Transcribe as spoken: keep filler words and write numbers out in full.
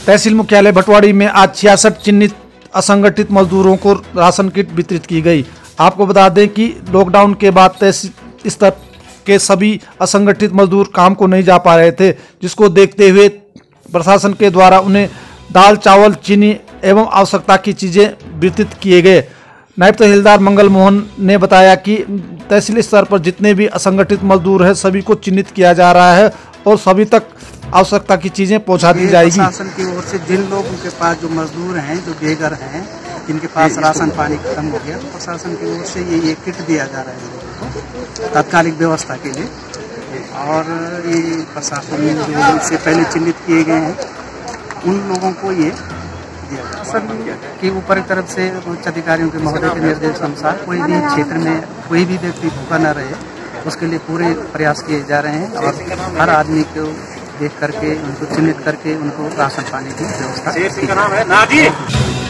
तहसील मुख्यालय भटवाड़ी में आज छियासठ चिन्हित असंगठित मजदूरों को राशन किट वितरित की गई। आपको बता दें कि लॉकडाउन के बाद तहसील स्तर के सभी असंगठित मजदूर काम को नहीं जा पा रहे थे, जिसको देखते हुए प्रशासन के द्वारा उन्हें दाल, चावल, चीनी एवं आवश्यकता की चीजें वितरित किए गए। नायब तहसीलदार मंगल मोहन ने बताया कि तहसील स्तर पर जितने भी असंगठित मजदूर हैं सभी को चिन्हित किया जा रहा है और सभी तक आवश्यकता की चीजें पहुंचा दी जाएगी। प्रशासन की ओर से जिन लोगों के पास जो मजदूर हैं, जो बेघर हैं, जिनके पास राशन पानी खत्म हो गया, तो प्रशासन की ओर से ये ये किट दिया जा रहा है लोगों को तात्कालिक व्यवस्था के लिए। और ये प्रशासन जो इससे पहले चिन्हित किए गए हैं उन लोगों को ये दिया जा सभी के ऊपर की तरफ से उच्च अधिकारियों के महोदय के निर्देश अनुसार कोई भी क्षेत्र में कोई भी व्यक्ति भूखा न रहे, उसके लिए पूरे प्रयास किए जा रहे हैं और हर आदमी को देख करके उनको चिन्हित करके उनको राशन पानी की व्यवस्था की।